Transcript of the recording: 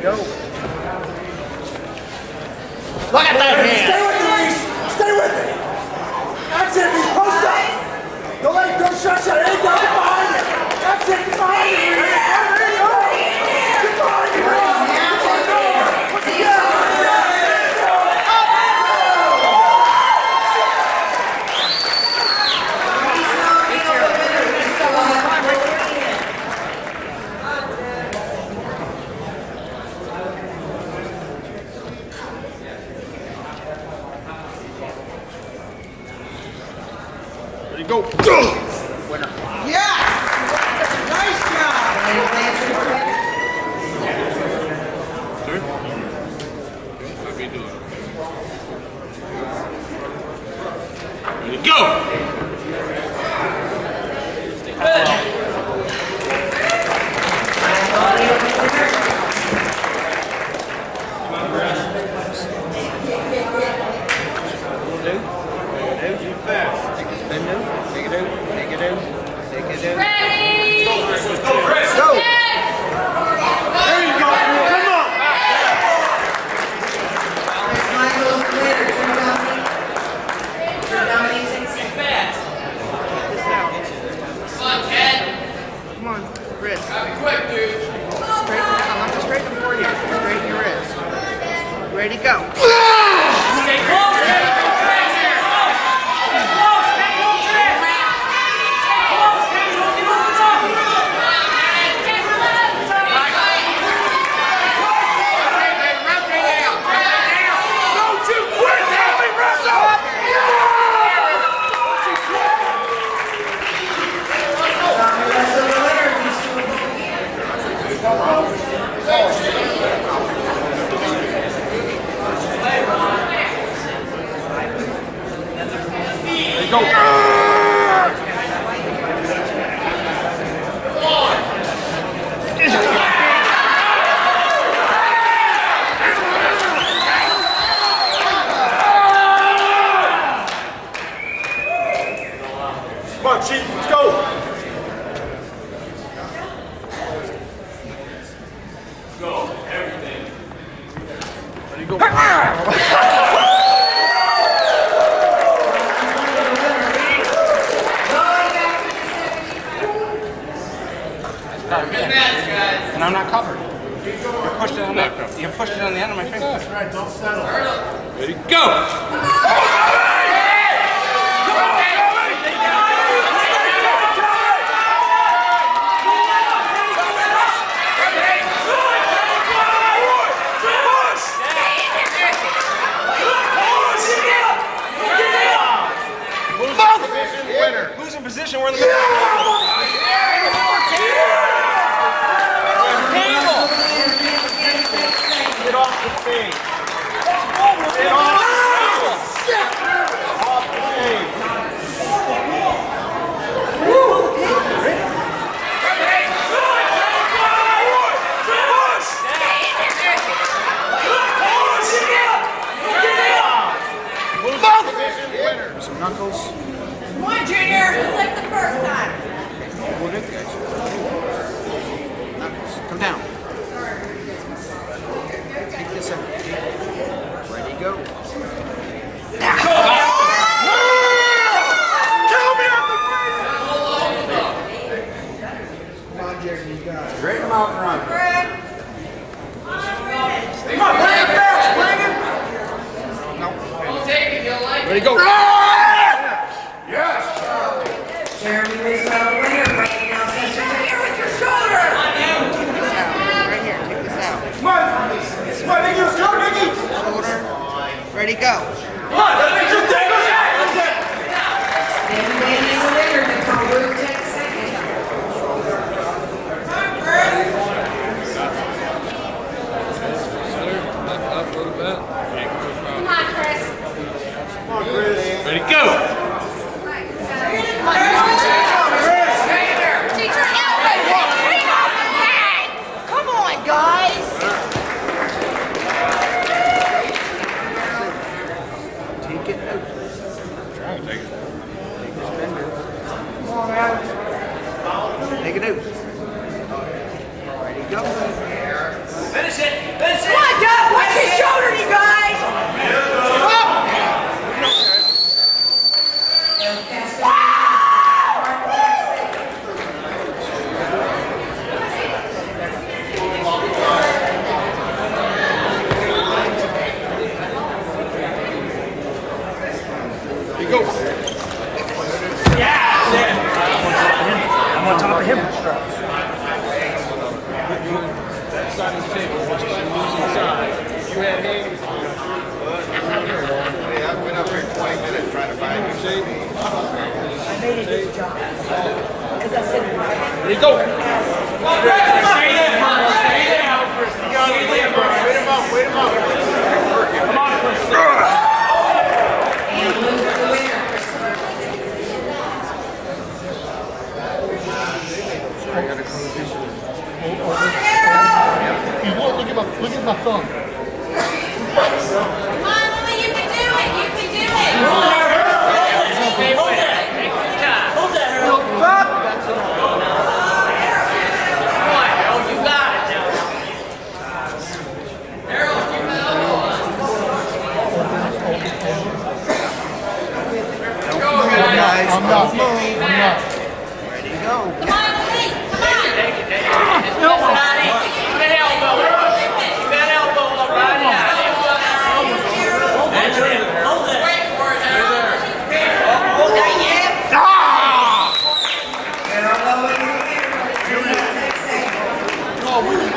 go. Look at that hand. Stay with me, Reese. Stay with me. That's it, Reese. Post up. Don't let it go shut. It ain't down. Get behind it. That's it. Get behind it, Reese. There you go. Get behind it, Reese. There you go. Winner. Yes! Nice job! How you doing? Ready to go! Ready? Let's go, Chris! Go! Yes! There you go. Come on. Michael's winner. Be fast. Come on, Ken. Come on, Chris. Gotta be quick, dude. Straighten down. I'm just straightening for you. Straighten your wrist. Ready, go. Stay close, Ken. Don't track here. Stay close, Ken. Don't track. Stay close, Ken. Don't give up. Don't you quit. Help me wrestle. There you go. Come on, Chief. Let's go. There you go. Good match, guys. And I'm not covered. You pushed it on the, you pushed it on the end of my finger. That's right. Don't settle. Ready, go! Losing position, we're in the middle of the Get off the stage. Get off the stage. Off the stage. Some knuckles. Come on, Junior. Just like the first time. We're good, guys. Knuckles. Come down. Take this out. Ready, go. Straighten them out and run. Come on, bring it fast. Bring it. Don't take it. You'll like Ready, it. go. Yes. Jeremy Roosevelt, winner. Right now, Cesar. Here with your shoulder. Take this out. Right here. Take this out. Come on. Come on, Nicky. Let's go, Nicky. Shoulder. Ready, go. Come on. Let's make some tackles. That's it. David Bailey's the winner. Nicole Ruth takes second. Come on, Chris. Come on, Chris. Ready, go. Teacher, everybody. Come on, guys. Take it out. Try to take it. Take this bender. Come on, man. Take it out. Ready, go. Finish it. Come on, Doug. Watch his shoulder, you guys. Go. Yeah! I'm on top of him. That side of the table, which is losing side. You had hands. Hey, I've been up here 20 minutes trying to find you. See? I made it his job. Because I said, There you go. Stay there, Mark. Stay down. Wait him up, wait him up. Come on, Chris. and Luke the winner. Look at my thumb. Come on, Lily, you can do it. You can do it. Stay with it. Take your time. Hold that, Harold. Come on, Harold. You got it now. Harold, you got it. Go, guys. I'm not. Come on, Lily. Come on. Take it. Just not easy. Keep that elbow up. Keep that elbow up right now. That's it. Wait for it, Harold. Harold Owens the winner. Oh, we